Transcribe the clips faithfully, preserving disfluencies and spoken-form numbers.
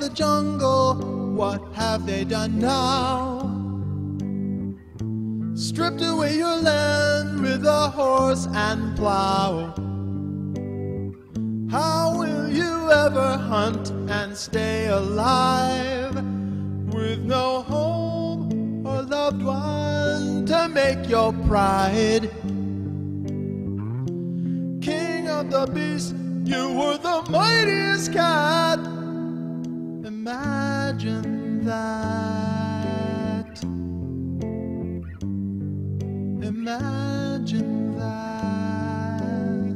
the jungle, what have they done now? Stripped away your land with a horse and plow. How will you ever hunt and stay alive with no home or loved one to make your pride? King of the beasts, you were the mightiest cat. Imagine that. Imagine that.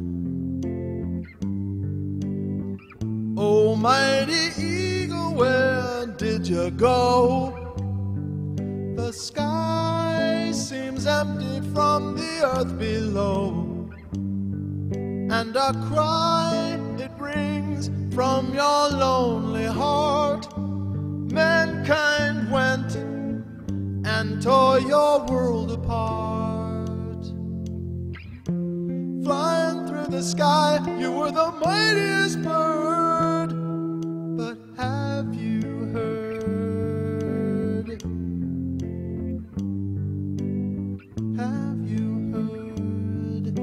Oh, mighty eagle, where did you go? The sky seems empty from the earth below, and a cry it brings from your lonely heart. Mankind went and tore your world apart. Flying through the sky, you were the mightiest bird. But have you heard? Have you heard?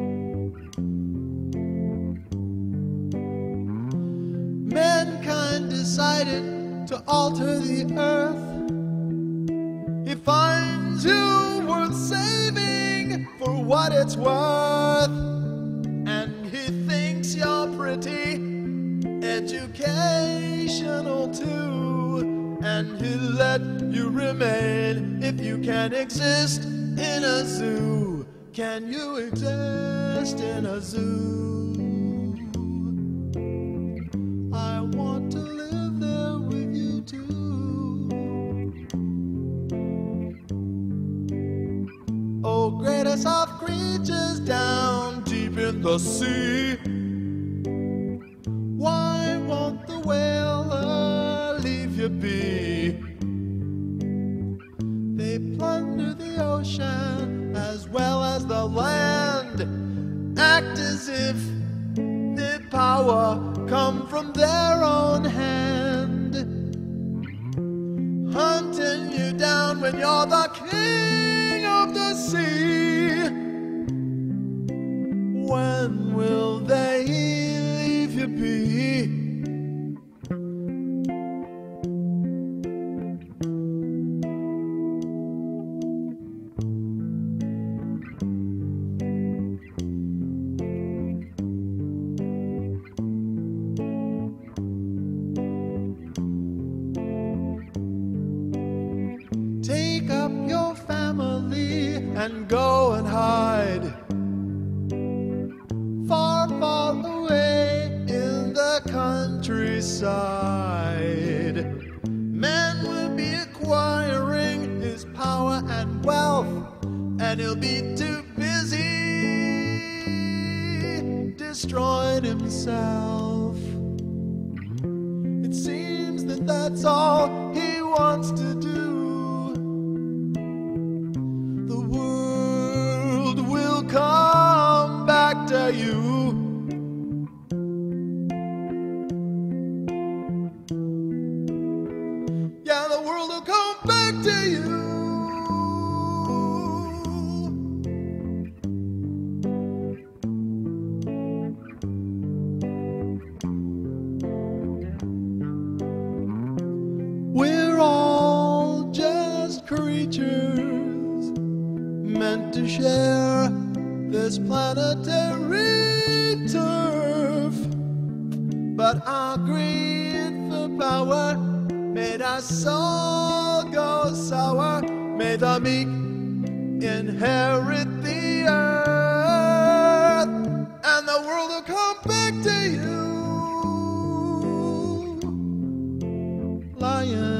Mankind decided to alter the earth. He finds you worth saving for what it's worth, and he thinks you're pretty educational too, and he'll let you remain if you can exist in a zoo. Can you exist in a zoo? I want to live there with you too. Oh, greatest of creatures down deep in the sea, why won't the whaler leave you be? They plunder the ocean as well as the land, act as if the power come from their own hand, hunting you down when you're the king of the sea. When will they leave you be? Take up your family and go and hide far, far away in the countryside. Man will be acquiring his power and wealth, and he'll be too busy destroying himself. It seems that that's all he wants to do. Come back to you. Yeah, the world will come back to you. We're all just creatures meant to share this planetary turf, but our greed for power made our soul go sour. May the meek inherit the earth, and the world will come back to you. Lion.